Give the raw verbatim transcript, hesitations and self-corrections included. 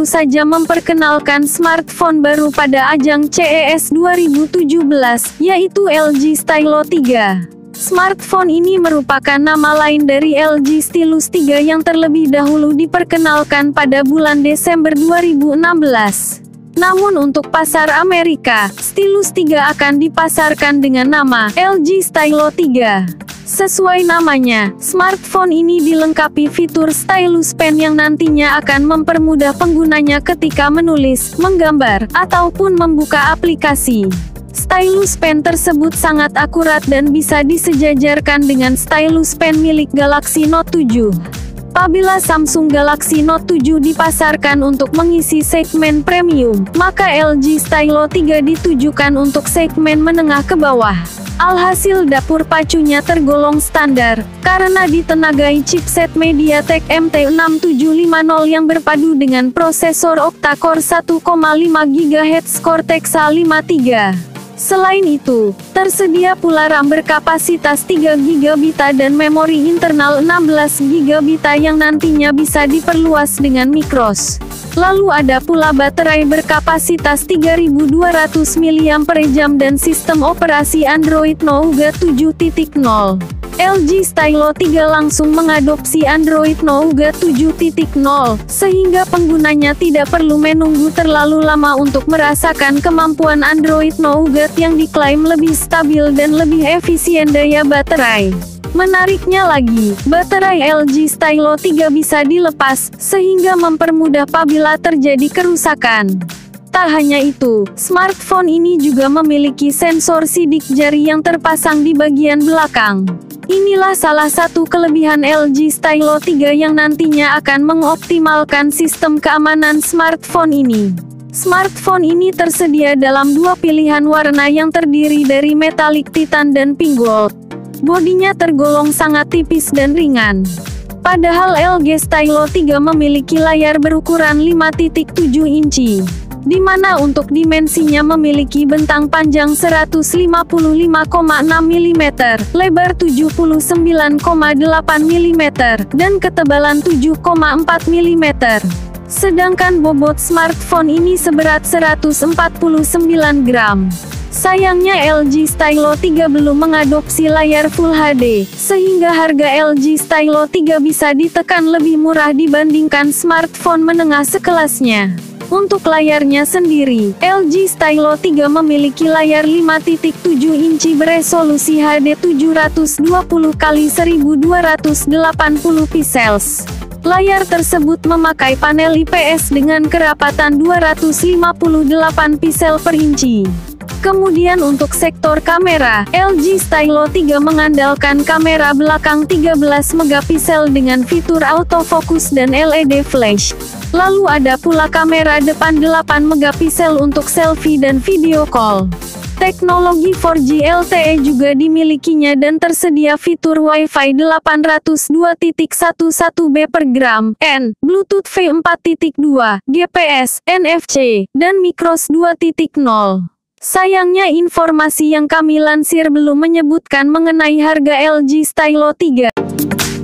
saja memperkenalkan smartphone baru pada ajang C E S dua ribu tujuh belas, yaitu L G Stylo tiga. Smartphone ini merupakan nama lain dari L G Stylus tiga yang terlebih dahulu diperkenalkan pada bulan Desember dua ribu enam belas. Namun untuk pasar Amerika, Stylus tiga akan dipasarkan dengan nama L G Stylo tiga. Sesuai namanya, smartphone ini dilengkapi fitur stylus pen yang nantinya akan mempermudah penggunanya ketika menulis, menggambar, ataupun membuka aplikasi. Stylus pen tersebut sangat akurat dan bisa disejajarkan dengan stylus pen milik Galaxy Note tujuh. Apabila Samsung Galaxy Note tujuh dipasarkan untuk mengisi segmen premium, maka L G Stylo tiga ditujukan untuk segmen menengah ke bawah. Alhasil dapur pacunya tergolong standar, karena ditenagai chipset MediaTek M T enam tujuh lima nol yang berpadu dengan prosesor octa-core satu koma lima gigahertz Cortex A lima tiga. Selain itu, tersedia pula RAM berkapasitas tiga giga byte dan memori internal enam belas giga byte yang nantinya bisa diperluas dengan micros. Lalu ada pula baterai berkapasitas tiga ribu dua ratus miliampere jam dan sistem operasi Android Nougat tujuh titik nol. L G Stylo tiga langsung mengadopsi Android Nougat tujuh titik nol, sehingga penggunanya tidak perlu menunggu terlalu lama untuk merasakan kemampuan Android Nougat yang diklaim lebih stabil dan lebih efisien daya baterai. Menariknya lagi, baterai L G Stylo tiga bisa dilepas, sehingga mempermudah apabila terjadi kerusakan. Tak hanya itu, smartphone ini juga memiliki sensor sidik jari yang terpasang di bagian belakang. Inilah salah satu kelebihan L G Stylo tiga yang nantinya akan mengoptimalkan sistem keamanan smartphone ini. Smartphone ini tersedia dalam dua pilihan warna yang terdiri dari metallic titan dan pink gold. Bodinya tergolong sangat tipis dan ringan. Padahal L G Stylo tiga memiliki layar berukuran lima titik tujuh inci. Di mana untuk dimensinya memiliki bentang panjang seratus lima puluh lima koma enam milimeter, lebar tujuh puluh sembilan koma delapan milimeter, dan ketebalan tujuh koma empat milimeter. Sedangkan bobot smartphone ini seberat seratus empat puluh sembilan gram. Sayangnya L G Stylo tiga belum mengadopsi layar Full H D, sehingga harga L G Stylo tiga bisa ditekan lebih murah dibandingkan smartphone menengah sekelasnya. Untuk layarnya sendiri, L G Stylo tiga memiliki layar lima titik tujuh inci beresolusi H D tujuh ratus dua puluh kali seribu dua ratus delapan puluh pixels. Layar tersebut memakai panel I P S dengan kerapatan dua ratus lima puluh delapan piksel per inci. Kemudian untuk sektor kamera, L G Stylo tiga mengandalkan kamera belakang tiga belas megapiksel dengan fitur autofocus dan L E D flash. Lalu ada pula kamera depan delapan megapiksel untuk selfie dan video call. Teknologi empat G L T E juga dimilikinya dan tersedia fitur Wi-Fi delapan nol dua titik satu B per gram, N, Bluetooth V empat titik dua, G P S, N F C, dan micros dua titik nol. Sayangnya informasi yang kami lansir belum menyebutkan mengenai harga L G Stylo tiga.